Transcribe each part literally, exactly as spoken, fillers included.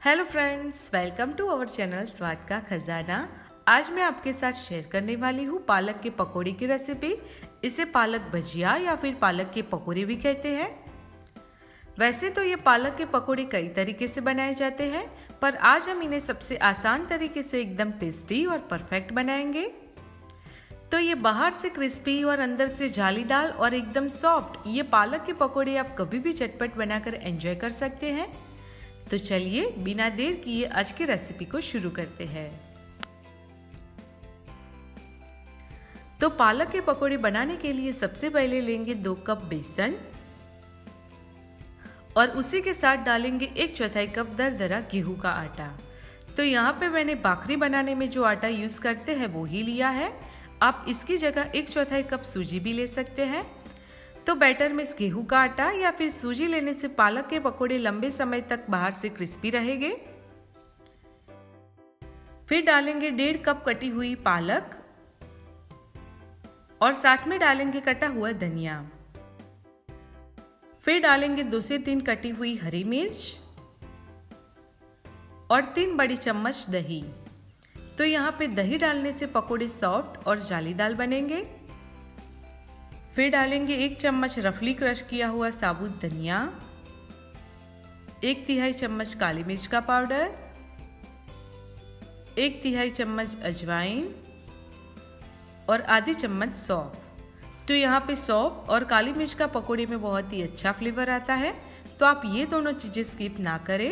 Hello friends, welcome to our channel Swad ka खजाना। आज मैं आपके साथ शेयर करने वाली हूँ पालक के पकौड़े की रेसिपी। इसे पालक भजिया या फिर पालक के पकौड़े भी कहते हैं। वैसे तो ये पालक के पकौड़े कई तरीके से बनाए जाते हैं, पर आज हम इन्हें सबसे आसान तरीके से एकदम टेस्टी और परफेक्ट बनाएंगे। तो ये बाहर से क्रिस्पी और अंदर से जालीदार और एकदम सॉफ्ट ये पालक के पकौड़े आप कभी भी झटपट बनाकर एंजॉय कर सकते हैं। तो चलिए बिना देर किए आज की रेसिपी को शुरू करते हैं। तो पालक के पकौड़े बनाने के लिए सबसे पहले लेंगे दो कप बेसन और उसी के साथ डालेंगे एक चौथाई कप दरदरा गेहूं का आटा। तो यहाँ पे मैंने भाकरी बनाने में जो आटा यूज करते हैं वो ही लिया है। आप इसकी जगह एक चौथाई कप सूजी भी ले सकते हैं। तो बैटर में गेहूं का आटा या फिर सूजी लेने से पालक के पकौड़े लंबे समय तक बाहर से क्रिस्पी रहेंगे। फिर डालेंगे डेढ़ कप कटी हुई पालक और साथ में डालेंगे कटा हुआ धनिया। फिर डालेंगे दो से तीन कटी हुई हरी मिर्च और तीन बड़ी चम्मच दही। तो यहाँ पे दही डालने से पकौड़े सॉफ्ट और जालीदार बनेंगे। फिर डालेंगे एक चम्मच रफली क्रश किया हुआ साबुत धनिया, एक तिहाई चम्मच काली मिर्च का पाउडर, एक तिहाई चम्मच अजवाइन और आधी चम्मच सौंफ। तो यहाँ पे सौंफ और काली मिर्च का पकौड़े में बहुत ही अच्छा फ्लेवर आता है, तो आप ये दोनों चीजें स्किप ना करें।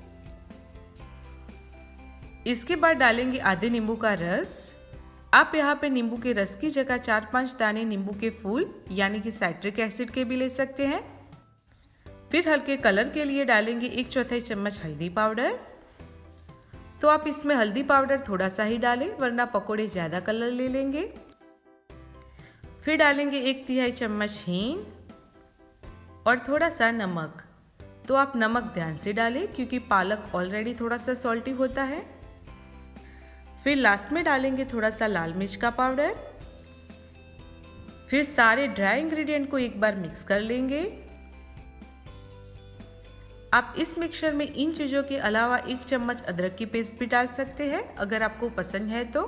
इसके बाद डालेंगे आधे नींबू का रस। आप यहाँ पे नींबू के रस की जगह चार पांच दाने नींबू के फूल यानी कि साइट्रिक एसिड के भी ले सकते हैं। फिर हल्के कलर के लिए डालेंगे एक चौथाई चम्मच हल्दी पाउडर। तो आप इसमें हल्दी पाउडर थोड़ा सा ही डालें, वरना पकोड़े ज्यादा कलर ले लेंगे। फिर डालेंगे एक तिहाई चम्मच हींग और थोड़ा सा नमक। तो आप नमक ध्यान से डालें क्योंकि पालक ऑलरेडी थोड़ा सा सॉल्टी होता है। फिर लास्ट में डालेंगे थोड़ा सा लाल मिर्च का पाउडर। फिर सारे ड्राई इंग्रेडिएंट को एक बार मिक्स कर लेंगे। आप इस मिक्सचर में इन चीजों के अलावा एक चम्मच अदरक की पेस्ट भी डाल सकते हैं अगर आपको पसंद है तो।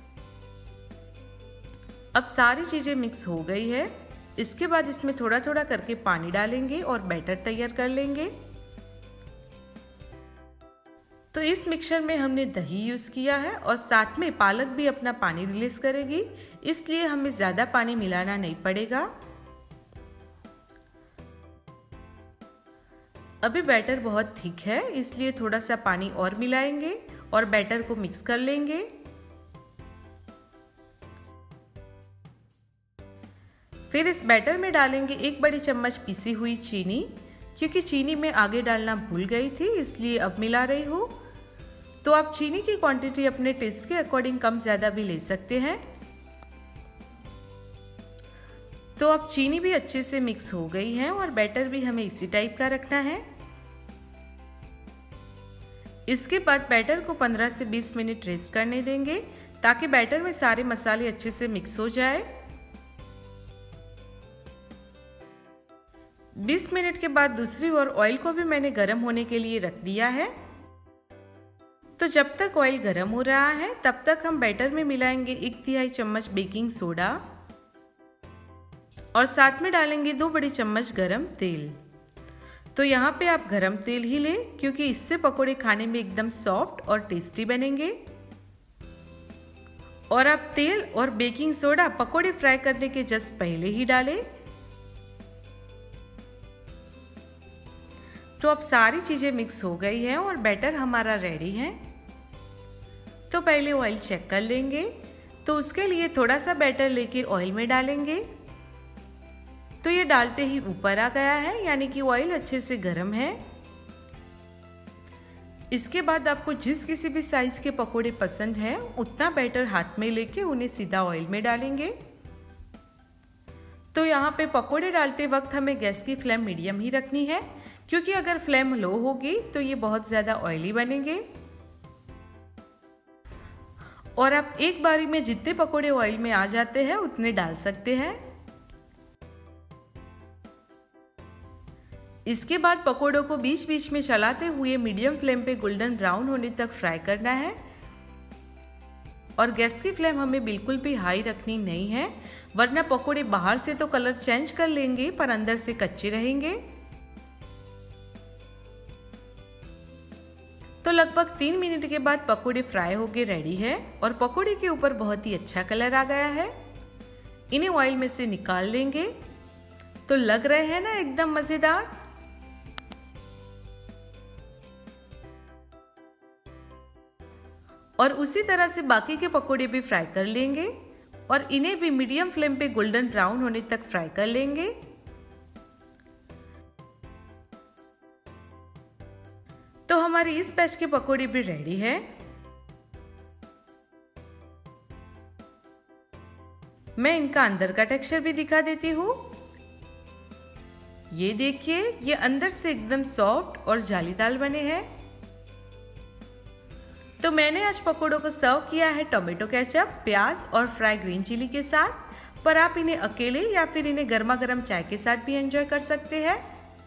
अब सारी चीजें मिक्स हो गई है। इसके बाद इसमें थोड़ा थोड़ा करके पानी डालेंगे और बैटर तैयार कर लेंगे। तो इस मिक्सचर में हमने दही यूज किया है और साथ में पालक भी अपना पानी रिलीज करेगी, इसलिए हमें ज्यादा पानी मिलाना नहीं पड़ेगा। अभी बैटर बहुत थिक है, इसलिए थोड़ा सा पानी और मिलाएंगे और बैटर को मिक्स कर लेंगे। फिर इस बैटर में डालेंगे एक बड़ी चम्मच पिसी हुई चीनी, क्योंकि चीनी में आगे डालना भूल गई थी इसलिए अब मिला रही हूँ। तो आप चीनी की क्वांटिटी अपने टेस्ट के अकॉर्डिंग कम ज्यादा भी ले सकते हैं। तो अब चीनी भी अच्छे से मिक्स हो गई है और बैटर भी हमें इसी टाइप का रखना है। इसके बाद बैटर को पंद्रह से बीस मिनट रेस्ट करने देंगे ताकि बैटर में सारे मसाले अच्छे से मिक्स हो जाए। बीस मिनट के बाद दूसरी ओर ऑयल को भी मैंने गर्म होने के लिए रख दिया है। तो जब तक ऑयल गर्म हो रहा है तब तक हम बैटर में मिलाएंगे एक तिहाई चम्मच बेकिंग सोडा और साथ में डालेंगे दो बड़ी चम्मच गरम तेल। तो यहाँ पे आप गरम तेल ही लें क्योंकि इससे पकोड़े खाने में एकदम सॉफ्ट और टेस्टी बनेंगे। और आप तेल और बेकिंग सोडा पकोड़े फ्राई करने के जस्ट पहले ही डालें। तो अब सारी चीजें मिक्स हो गई है और बैटर हमारा रेडी है। तो पहले ऑयल चेक कर लेंगे। तो उसके लिए थोड़ा सा बैटर लेके ऑयल में डालेंगे। तो ये डालते ही ऊपर आ गया है, यानी कि ऑयल अच्छे से गर्म है। इसके बाद आपको जिस किसी भी साइज के पकोड़े पसंद है उतना बैटर हाथ में लेके उन्हें सीधा ऑयल में डालेंगे। तो यहाँ पे पकोड़े डालते वक्त हमें गैस की फ्लेम मीडियम ही रखनी है, क्योंकि अगर फ्लेम लो होगी तो ये बहुत ज्यादा ऑयली बनेंगे। और आप एक बारी में जितने पकोड़े ऑयल में आ जाते हैं उतने डाल सकते हैं। इसके बाद पकोड़ों को बीच बीच में चलाते हुए मीडियम फ्लेम पे गोल्डन ब्राउन होने तक फ्राई करना है और गैस की फ्लेम हमें बिल्कुल भी हाई रखनी नहीं है, वरना पकोड़े बाहर से तो कलर चेंज कर लेंगे पर अंदर से कच्चे रहेंगे। तो लगभग तीन मिनट के बाद पकोड़े फ्राई होके रेडी है और पकोड़े के ऊपर बहुत ही अच्छा कलर आ गया है। इन्हें ऑयल में से निकाल लेंगे। तो लग रहे हैं ना एकदम मजेदार। और उसी तरह से बाकी के पकोड़े भी फ्राई कर लेंगे और इन्हें भी मीडियम फ्लेम पे गोल्डन ब्राउन होने तक फ्राई कर लेंगे। तो हमारी इस बैच के पकोड़े भी रेडी है। मैं इनका अंदर का टेक्सचर भी दिखा देती हूँ। ये देखिए, ये अंदर से एकदम सॉफ्ट और जालीदार बने हैं। तो मैंने आज पकोड़ों को सर्व किया है टोमेटो केचप, प्याज और फ्राई ग्रीन चिली के साथ, पर आप इन्हें अकेले या फिर इन्हें गर्मा गर्म चाय के साथ भी एंजॉय कर सकते हैं।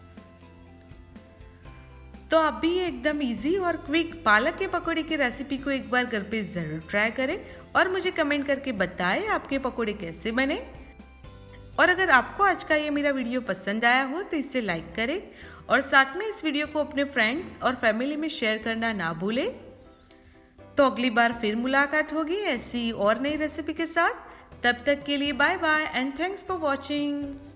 तो आप भी एकदम इजी और क्विक पालक के पकोड़े की रेसिपी को एक बार घर पे जरूर ट्राई करें और मुझे कमेंट करके बताएं आपके पकोड़े कैसे बने। और अगर आपको आज का ये मेरा वीडियो पसंद आया हो तो इसे लाइक करें और साथ में इस वीडियो को अपने फ्रेंड्स और फैमिली में शेयर करना ना भूलें। तो अगली बार फिर मुलाकात होगी ऐसी और नई रेसिपी के साथ। तब तक के लिए bye bye and thanks for watching.